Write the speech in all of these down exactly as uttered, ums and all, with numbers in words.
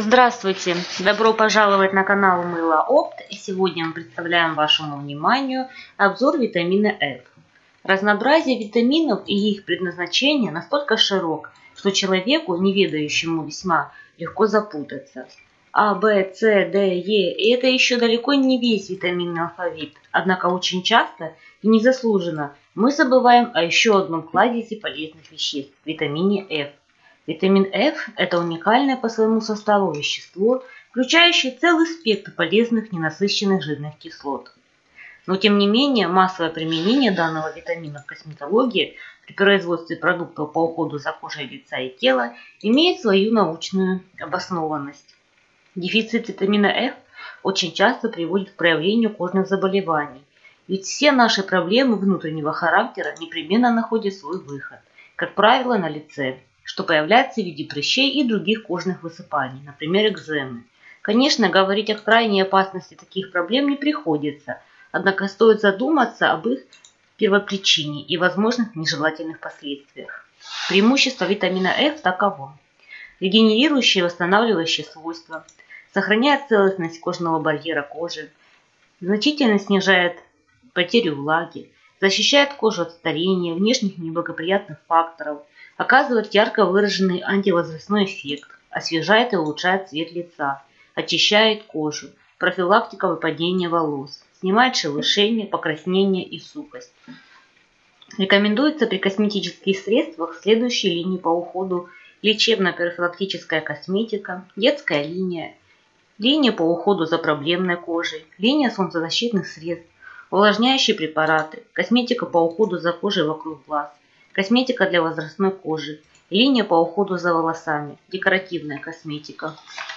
Здравствуйте! Добро пожаловать на канал Мыло Опт. И сегодня мы представляем вашему вниманию обзор витамина F. Разнообразие витаминов и их предназначение настолько широк, что человеку, неведающему, весьма легко запутаться. А, Б, С, Д, Е – и это еще далеко не весь витаминный алфавит. Однако очень часто и незаслуженно мы забываем о еще одном кладезе полезных веществ – витамине F. Витамин F – это уникальное по своему составу вещество, включающее целый спектр полезных ненасыщенных жирных кислот. Но тем не менее массовое применение данного витамина в косметологии при производстве продуктов по уходу за кожей лица и тела имеет свою научную обоснованность. Дефицит витамина F очень часто приводит к проявлению кожных заболеваний, ведь все наши проблемы внутреннего характера непременно находят свой выход, как правило, на лице, что появляется в виде прыщей и других кожных высыпаний, например, экземы. Конечно, говорить о крайней опасности таких проблем не приходится, однако стоит задуматься об их первопричине и возможных нежелательных последствиях. Преимущество витамина F таково: регенерирующие и восстанавливающие свойства, сохраняет целостность кожного барьера кожи, значительно снижает потерю влаги, защищает кожу от старения, внешних неблагоприятных факторов, оказывает ярко выраженный антивозрастной эффект, освежает и улучшает цвет лица, очищает кожу, профилактика выпадения волос, снимает шелушение, покраснение и сухость. Рекомендуется при косметических средствах следующие линии по уходу: лечебно-профилактическая косметика, детская линия, линия по уходу за проблемной кожей, линия солнцезащитных средств, увлажняющие препараты, косметика по уходу за кожей вокруг глаз, косметика для возрастной кожи, линия по уходу за волосами, декоративная косметика.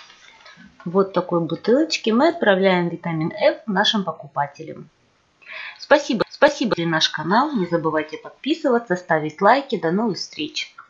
Вот в такой бутылочке мы отправляем витамин F нашим покупателям. Спасибо, спасибо за наш канал. Не забывайте подписываться, ставить лайки. До новых встреч!